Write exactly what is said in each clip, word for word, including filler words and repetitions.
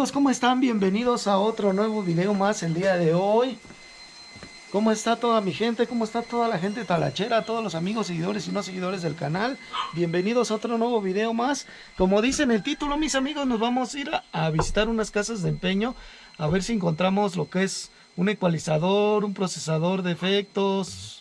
amigos, ¿cómo están? Bienvenidos a otro nuevo video más el día de hoy. ¿Cómo está toda mi gente? ¿Cómo está toda la gente talachera? Todos los amigos, seguidores y no seguidores del canal. Bienvenidos a otro nuevo video más. Como dice en el título, mis amigos, nos vamos a ir a, a visitar unas casas de empeño. A ver si encontramos lo que es un ecualizador, un procesador de efectos,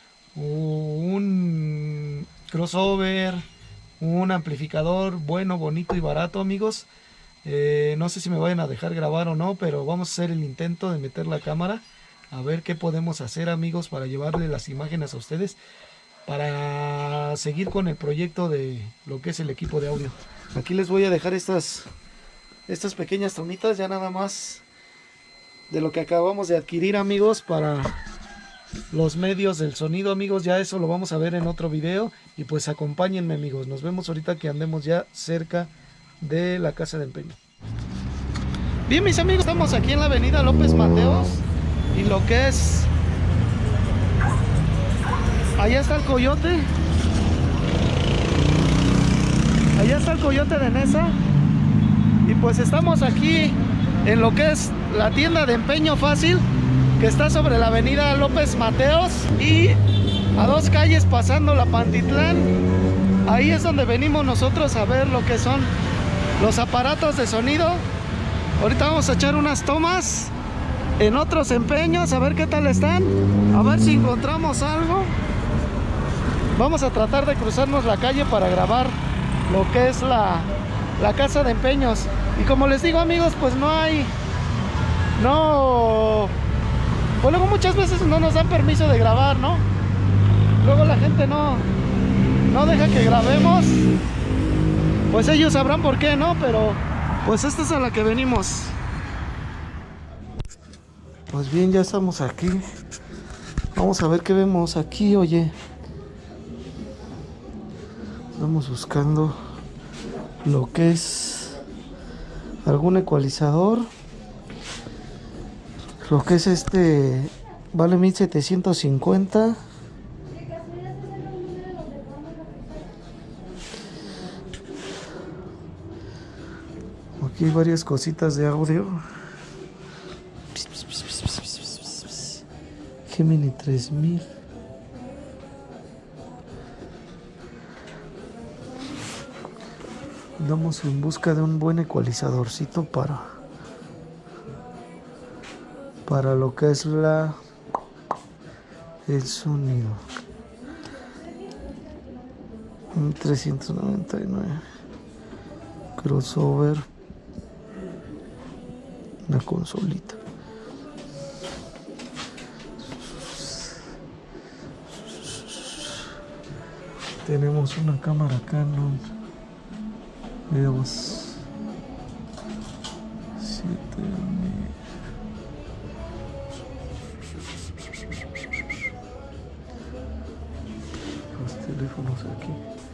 un crossover, un amplificador bueno, bonito y barato, amigos. Eh, no sé si me vayan a dejar grabar o no, pero vamos a hacer el intento de meter la cámara a ver qué podemos hacer, amigos, para llevarle las imágenes a ustedes, para seguir con el proyecto de lo que es el equipo de audio. Aquí les voy a dejar estas estas pequeñas tomitas, ya nada más de lo que acabamos de adquirir, amigos, para los medios del sonido, amigos. Ya eso lo vamos a ver en otro video y pues acompáñenme, amigos. Nos vemos ahorita que andemos ya cerca de la casa de empeño. Bien, mis amigos, estamos aquí en la avenida López Mateos y lo que es, allá está el coyote, allá está el coyote de Nesa, y pues estamos aquí en lo que es la tienda de empeño fácil, que está sobre la avenida López Mateos y a dos calles pasando la Pantitlán. Ahí es donde venimos nosotros a ver lo que son los aparatos de sonido. Ahorita vamos a echar unas tomas en otros empeños, a ver qué tal están, a ver si encontramos algo. Vamos a tratar de cruzarnos la calle para grabar lo que es la, la casa de empeños. Y como les digo, amigos, pues no hay, no, pues luego muchas veces no nos dan permiso de grabar, ¿no? Luego la gente no, no deja que grabemos. Pues ellos sabrán por qué, ¿no? Pero pues esta es a la que venimos. Pues bien, ya estamos aquí. Vamos a ver qué vemos aquí, oye. Estamos buscando lo que es algún ecualizador. Lo que es este vale mil setecientos cincuenta. Aquí hay varias cositas de audio. Gemini tres mil. Andamos en busca de un buen ecualizadorcito para para lo que es la el sonido. trescientos noventa y nueve. Crossover. Una consolita. Tenemos una cámara Canon EOS siete mil. Los teléfonos aquí.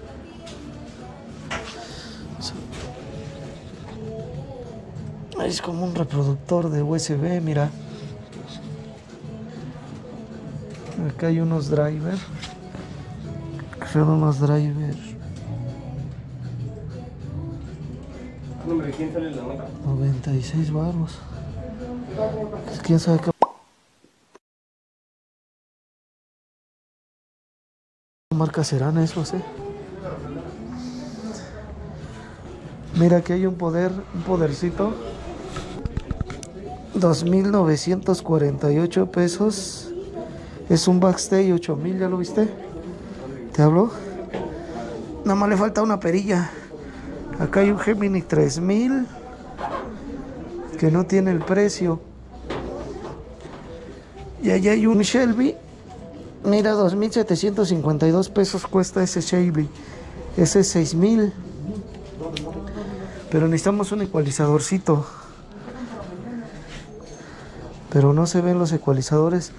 Es como un reproductor de U S B, mira. Acá hay unos drivers. Son unos drivers. ¿Nombre de quién sale la nota? noventa y seis baros. ¿Quién sabe qué marca serán esos, eh? Mira, aquí hay un poder, un podercito. dos mil novecientos cuarenta y ocho pesos. Es un backstage ocho mil, ¿ya lo viste? ¿Te habló? Nada más le falta una perilla. Acá hay un Gemini tres mil que no tiene el precio. Y allá hay un Shelby. Mira, dos mil setecientos cincuenta y dos pesos cuesta ese Shelby. Ese es seis mil. Pero necesitamos un ecualizadorcito. Pero no se ven los ecualizadores.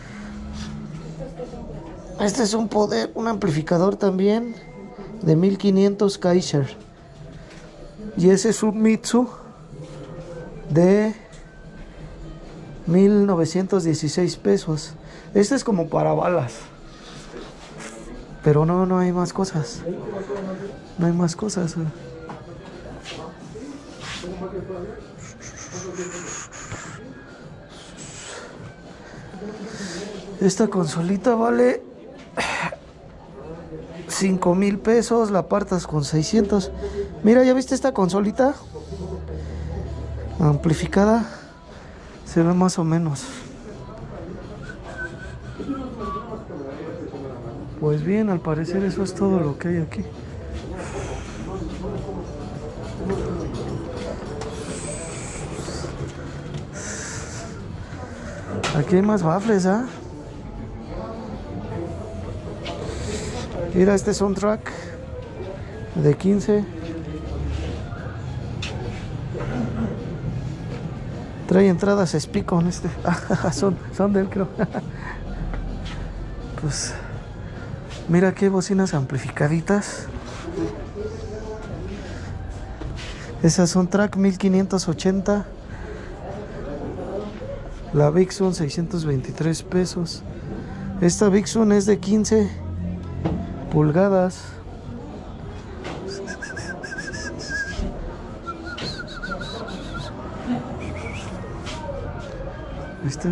Este es un poder, un amplificador también de mil quinientos Kaiser. Y ese es un Mitsu de mil novecientos dieciséis pesos. Este es como para balas. Pero no, no hay más cosas. No hay más cosas. Esta consolita vale cinco mil pesos, la apartas con seiscientos. Mira, ¿ya viste esta consolita? Amplificada. Se ve más o menos. Pues bien, al parecer eso es todo lo que hay aquí. Aquí hay más baffles, ¿ah? ¿eh? Mira este soundtrack de quince. Trae entradas Speakon este. son, son de él, creo. Pues mira qué bocinas amplificaditas. Esas son track mil quinientos ochenta. La Vixun seiscientos veintitrés pesos. Esta Vixun es de quince pulgadas. ¿Viste?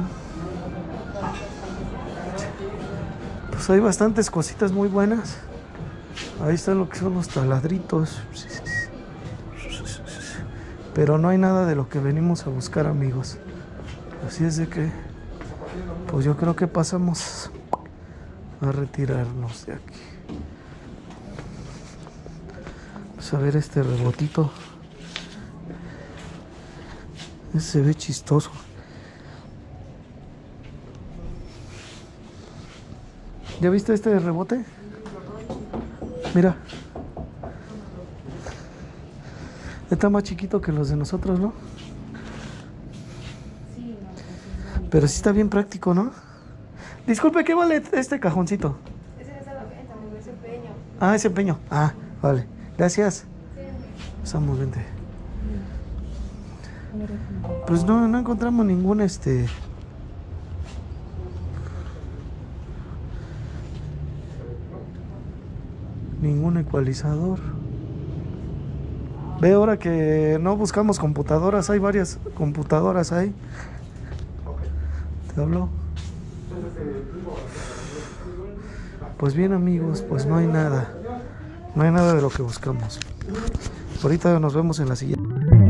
Pues hay bastantes cositas muy buenas. Ahí están lo que son los taladritos. Pero no hay nada de lo que venimos a buscar, amigos. Así es de que, pues yo creo que pasamos a retirarnos de aquí. Vamos a ver este rebotito. Ese se ve chistoso. ¿Ya viste este rebote? Mira. Está más chiquito que los de nosotros, ¿no? Pero sí está bien práctico, ¿no? Disculpe, ¿qué vale este cajoncito? Ese es el empeño. Ah, ese empeño. Ah, vale. Gracias. Estamos bien. Pues no, no encontramos ningún este... ningún ecualizador. Ve ahora que no buscamos computadoras, hay varias computadoras ahí. ¿Te habló? Pues bien, amigos, pues no hay nada. No hay nada de lo que buscamos. Ahorita nos vemos en la siguiente.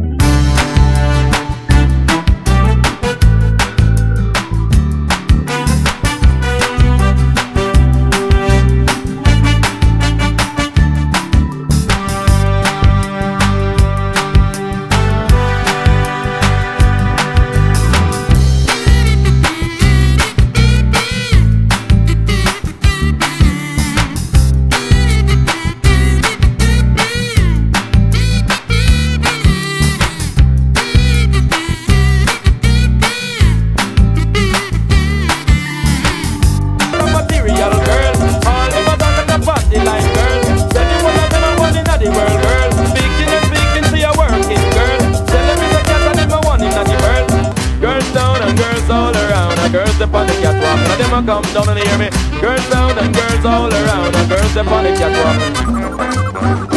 Come down and hear me. Girls down and girls all around, and girls up on the catwalk.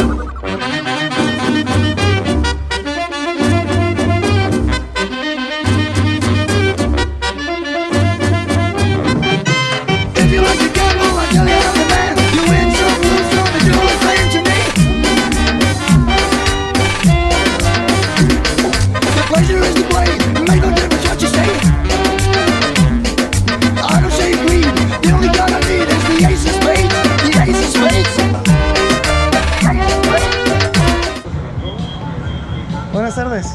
If you like to gamble, I tell you I'm the man. You win some, lose some, and do the same to me. The pleasure is to blame. Make no difference what you say. I don't say greed. The only gun I need is the ace of spades. The ace of spades. Buenas tardes.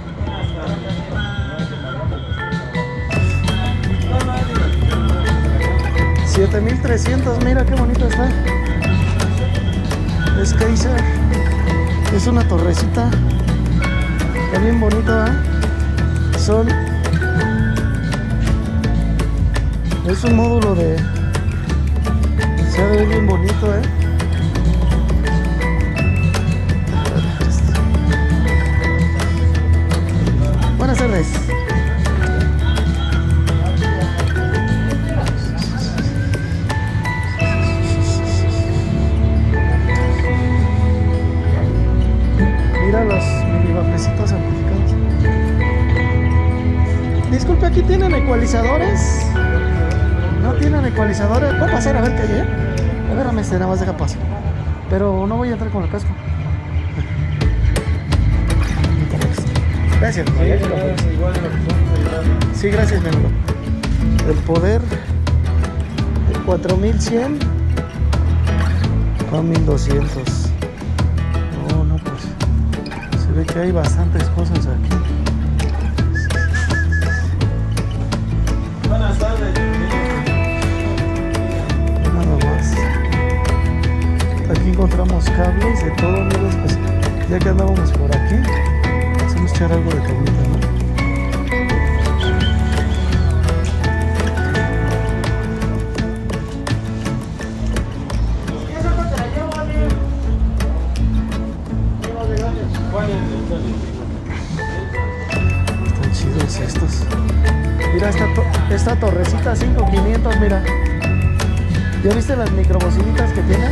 siete mil trescientos, mira qué bonito está. Es Kaiser. Es una torrecita. Está bien bonito, ¿eh? Son... Es un módulo de... Se ve bien bonito, ¿eh? Buenas tardes. Mira los milivapecitos amplificados. disculpe, ¿aquí tienen ecualizadores? No tienen ecualizadores. ¿Puedo pasar a ver qué hay, eh? A ver, a mí nada más deja pasar. Pero no voy a entrar con el casco. Gracias. Sí, gracias, mi amigo. El poder de cuatro mil cien a mil doscientos. No, no, pues se ve que hay bastantes cosas aquí. Buenas tardes. Nada más. Aquí encontramos cables de todo, amigos. Pues ya que andábamos por aquí, vamos a echar algo de camita, ¿no? Están chidos estos. Mira esta, to esta torrecita cinco mil quinientos, mira. ¿Ya viste las microbocinitas que tiene?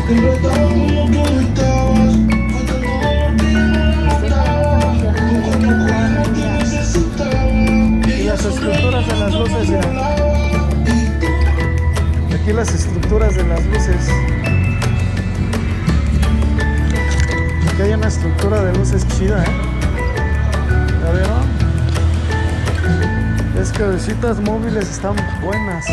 Y las estructuras de las luces, mira. Aquí las estructuras de las luces. Aquí hay una estructura de luces chida, ¿eh? ¿Ya vieron? Es que cabecitas móviles están buenas.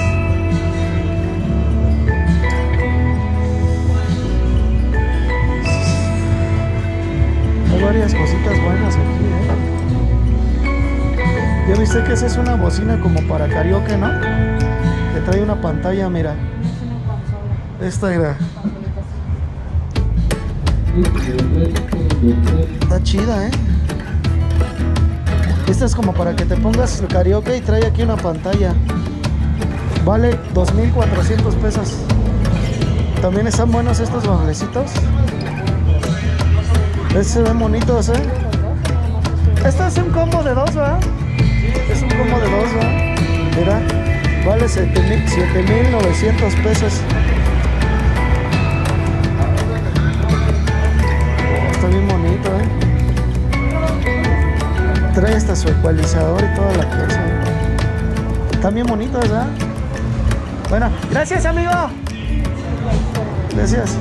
Hay varias cositas buenas aquí, ¿eh? Ya viste que esa es una bocina como para karaoke, ¿no? Que trae una pantalla, mira. Esta era. Está chida, ¿eh? Esta es como para que te pongas el karaoke y trae aquí una pantalla. Vale dos mil cuatrocientos pesos. También están buenos estos mueblecitos. Estos se ven bonitos, ¿eh? Este es un combo de dos, ¿verdad? Es un combo de dos, ¿verdad? Mira, vale siete mil novecientos pesos. Oh, está bien bonito, ¿eh? Trae hasta su ecualizador y toda la cosa. Está bien bonito, ¿verdad? Bueno, gracias, amigo. Gracias.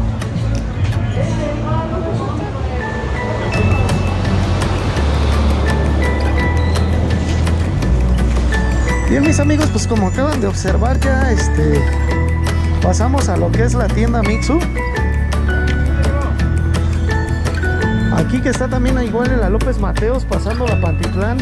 Bien, mis amigos, pues como acaban de observar ya, este, pasamos a lo que es la tienda Mixu. Aquí que está también igual en la López Mateos, pasando la Pantitlán.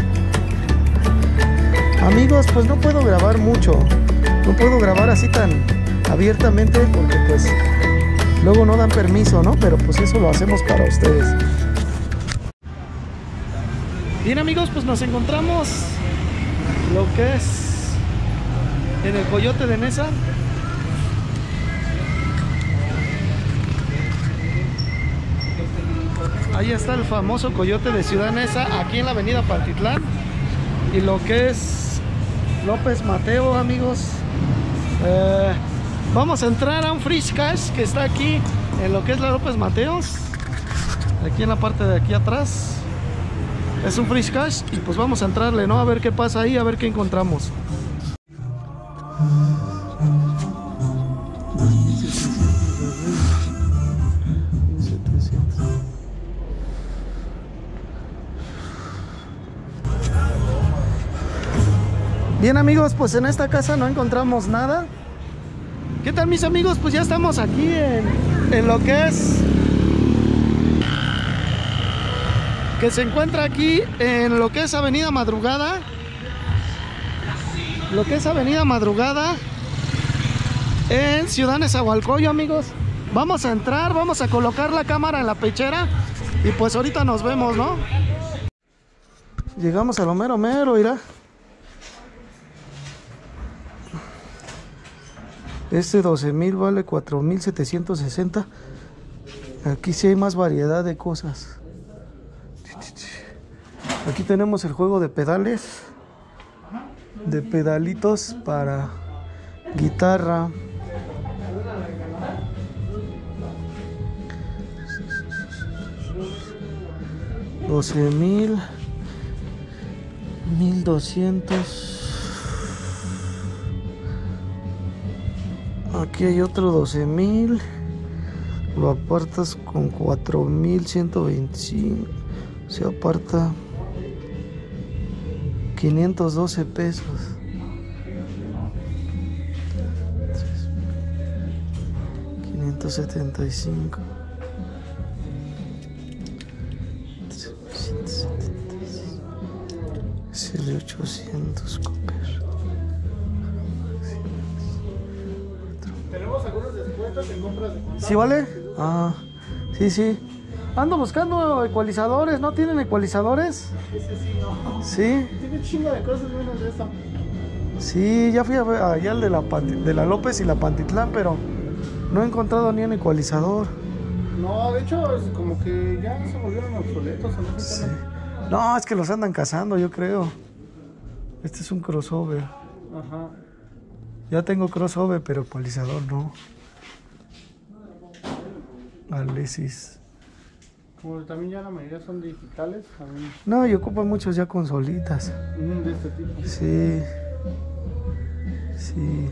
Amigos, pues no puedo grabar mucho. No puedo grabar así tan abiertamente porque pues luego no dan permiso, ¿no? Pero pues eso lo hacemos para ustedes. Bien, amigos, pues nos encontramos lo que es en el Coyote de Nesa. Ahí está el famoso Coyote de Ciudad Neza, aquí en la avenida Pantitlán. Y lo que es López Mateo, amigos. Eh, vamos a entrar a un Fresh Cash que está aquí en lo que es la López Mateos. Aquí en la parte de aquí atrás. Es un Fresh Cash y pues vamos a entrarle, ¿no? A ver qué pasa ahí, a ver qué encontramos. Bien, amigos, pues en esta casa no encontramos nada. ¿Qué tal, mis amigos? Pues ya estamos aquí en, en lo que es... que se encuentra aquí en lo que es Avenida Madrugada. Lo que es Avenida Madrugada en Ciudad Nezahualcóyotl, amigos. Vamos a entrar, vamos a colocar la cámara en la pechera y pues ahorita nos vemos, ¿no? Llegamos a lo mero mero, irá. Este doce mil vale cuatro mil setecientos sesenta. Aquí sí hay más variedad de cosas. Aquí tenemos el juego de pedales, de pedalitos para guitarra. doce mil. mil doscientos. Aquí hay otro doce mil. Lo apartas con cuatro mil ciento veinticinco. Se aparta quinientos doce pesos. quinientos setenta y cinco. S L ochocientos Cooper. Tenemos algunos descuentos en compras de contado. ¿Sí vale? Ah, sí, sí. Ando buscando ecualizadores. ¿No tienen ecualizadores? Ese sí, no. Sí. Tiene un chingo de cosas menos de eso. Sí, ya fui a ver allá al de la, Panti- de la López y la Pantitlán, pero no he encontrado ni un ecualizador. No, de hecho, es como que ya se volvieron obsoletos. ¿O no? Sí. No, es que los andan cazando, yo creo. Este es un crossover. Ajá. Ya tengo crossover, pero ecualizador no. Alesis. Como también ya la mayoría son digitales, también No, y ocupan muchos ya consolitas. mm, de este tipo. Sí. Sí.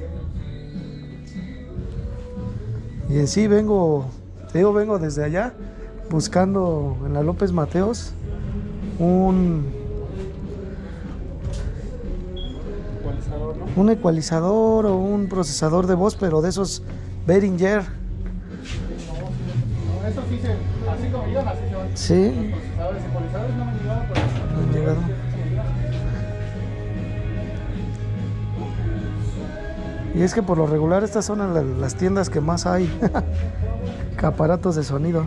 Y en sí vengo, te digo, vengo desde allá buscando en la López Mateos un, Ecualizador, ¿no? un ecualizador o un procesador de voz, pero de esos Behringer. No, eso sí se, así como llegan, así se van. Sí, Los procesadores ecualizadores no me han llegado, pero no han llegado. Y es que por lo regular estas son la- las tiendas que más hay. Aparatos de sonido.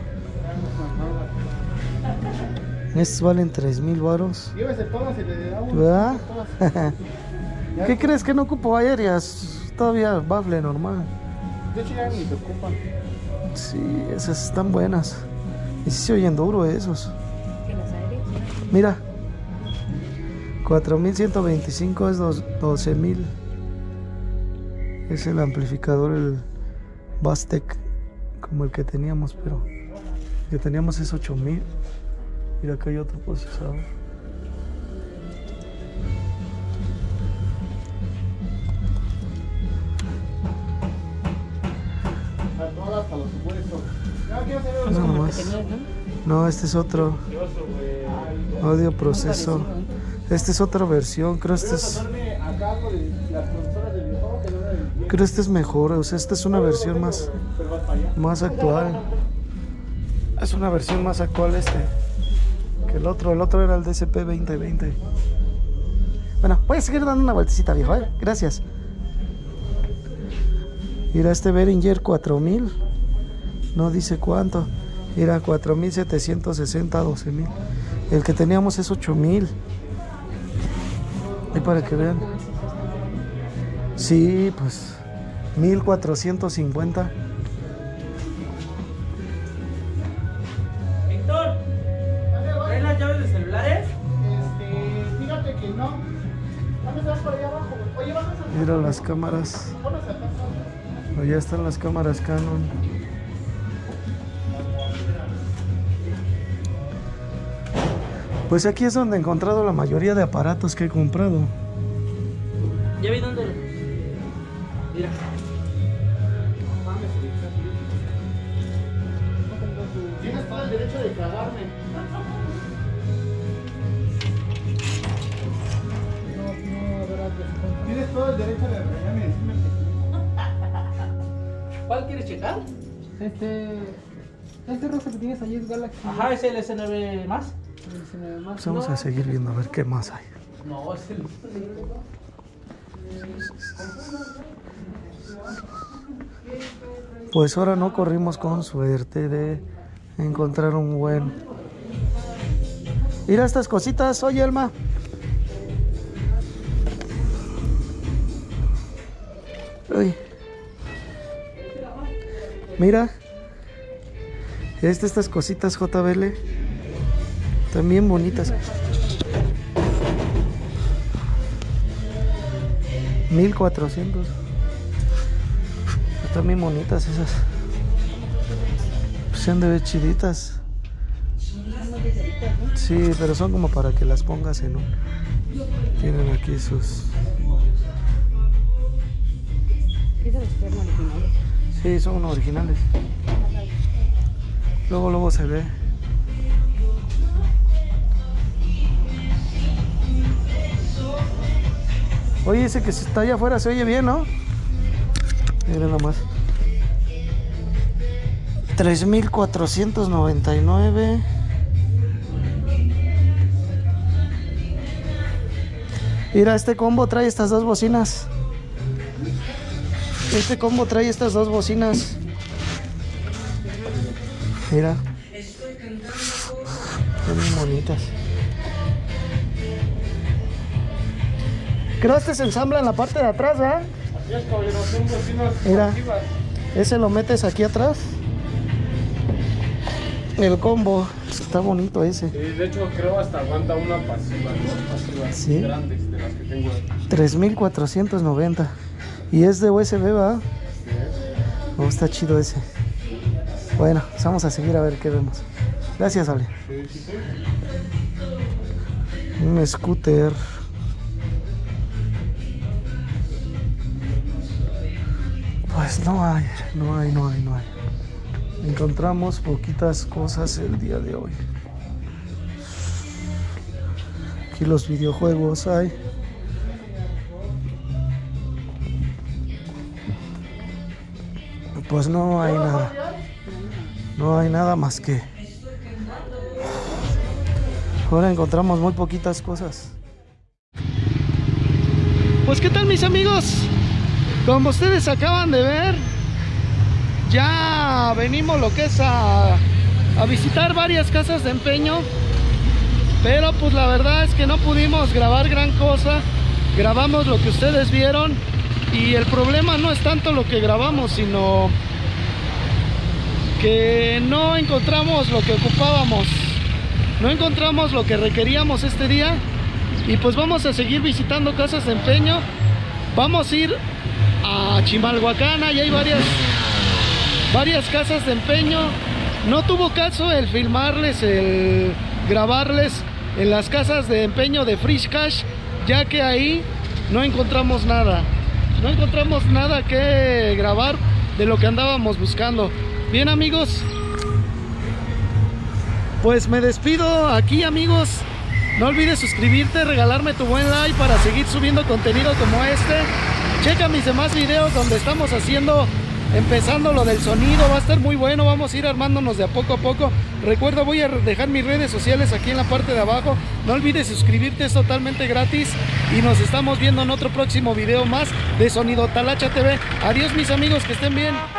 Estos valen tres mil varos. Llévese todas y le da uno. ¿Verdad? Todas. ¿Qué crees que no ocupo aéreas? Todavía bafle normal. De hecho ya ni se ocupan. Sí, esas están buenas. Y sí se oyen duro esos. ¿En las aéreas? Mira. cuatro mil ciento veinticinco es dos- doce mil. Es el amplificador, el Bastec, como el que teníamos, pero el que teníamos es ocho mil. Mira, acá hay otro procesador. A todas, a los supuestos. Ya quiero saber No, los nomás. No, este es otro audio proceso. Este es otra versión, creo este es, pasarme acá algo de las consolas del videojuego que no era del diez, creo este es mejor, o sea, esta es una versión más, pero vas para allá. más actual. Es una versión más actual este que el otro. El otro era el D S P veinte veinte. Bueno, voy a seguir dando una vueltecita, viejo, ¿eh? Gracias. Mira, este Behringer cuatro mil. No dice cuánto. Mira, cuatro mil setecientos sesenta, doce mil. El que teníamos es ocho mil. Ahí para que vean. Sí, pues mil cuatrocientos cincuenta. Víctor, ¿traes las llaves de celulares? Este, fíjate que no. ¿Dónde estás por allá abajo? Oye, vamos a Mira las cámaras. ponos acá. Allá están las cámaras Canon. Pues aquí es donde he encontrado la mayoría de aparatos que he comprado. Ya vi dónde. Mira. Tienes todo el derecho de cagarme. No, no, verás, tienes todo el derecho de regañarme y decirme ¿Cuál quieres checar? que- Este. Este rosa que tienes ahí es Galaxy. Ajá, es el S nueve más. S nueve más. Pues vamos a seguir viendo a ver qué más hay. No, es el. Pues ahora no corrimos con suerte de encontrar un buen. Mira estas cositas, oye Elma. Uy. Mira. Este, estas cositas J B L. También bonitas. mil cuatrocientos. Están bien bonitas esas. Pues se han de ver chiditas. Sí, pero son como para que las pongas en un, Tienen aquí sus... Sí, son originales. Luego, luego se ve. Oye, ese que está allá afuera se oye bien, ¿no? Miren nomás. tres mil cuatrocientos noventa y nueve. Mira, este combo trae estas dos bocinas. Este combo trae estas dos bocinas. Mira. Son muy bonitas. Creo que este se ensambla en la parte de atrás, ¿verdad? Así es, caballero, son bocinas Mira. deportivas. Ese lo metes aquí atrás. El combo. Está bonito ese. Sí, de hecho creo hasta aguanta una pasiva, dos pasivas Sí. grandes de las que tengo ahí. tres mil cuatrocientos noventa. Y es de U S B, ¿verdad? Sí, ¿eh? Oh, está chido ese. Bueno, pues vamos a seguir a ver qué vemos. Gracias, Ale. Sí, sí, sí. Un scooter. Pues no hay, no hay, no hay, no hay. Encontramos poquitas cosas el día de hoy. Aquí los videojuegos hay. Pues no hay nada. No hay nada más que... Ahora encontramos muy poquitas cosas. Pues qué tal, mis amigos. Como ustedes acaban de ver, ya venimos lo que es a, a visitar varias casas de empeño. Pero pues la verdad es que no pudimos grabar gran cosa. Grabamos lo que ustedes vieron. Y el problema no es tanto lo que grabamos, sino que no encontramos lo que ocupábamos. No encontramos lo que requeríamos este día. Y pues vamos a seguir visitando casas de empeño. Vamos a ir a Chimalhuacán. Ahí hay varias, varias casas de empeño. No tuvo caso el filmarles, el grabarles en las casas de empeño de Fresh Cash, ya que ahí no encontramos nada. No encontramos nada que grabar de lo que andábamos buscando. Bien, amigos, pues me despido aquí, amigos. No olvides suscribirte, regalarme tu buen like para seguir subiendo contenido como este. Checa mis demás videos donde estamos haciendo, empezando lo del sonido. Va a estar muy bueno, vamos a ir armándonos de a poco a poco. Recuerda, voy a dejar mis redes sociales aquí en la parte de abajo. No olvides suscribirte, es totalmente gratis. Y nos estamos viendo en otro próximo video más de Sonido Talacha T V. Adiós, mis amigos, que estén bien.